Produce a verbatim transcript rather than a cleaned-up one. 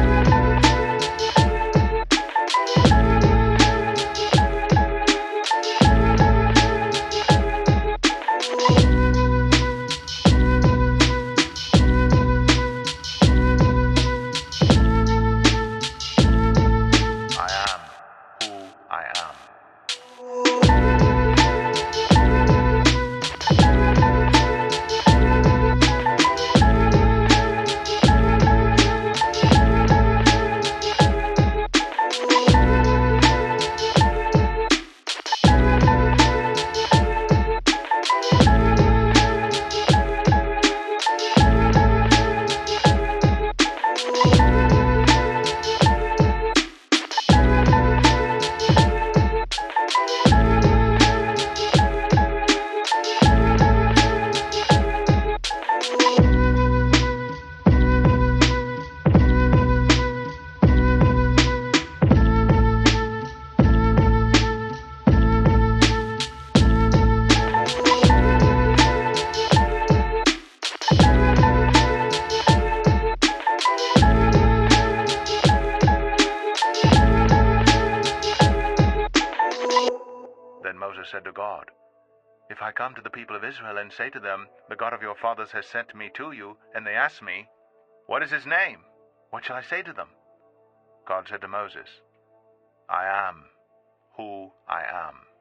Moses said to God, "If I come to the people of Israel and say to them, 'The God of your fathers has sent me to you,' and they ask me, 'What is his name?' what shall I say to them?" God said to Moses, "I am who I am."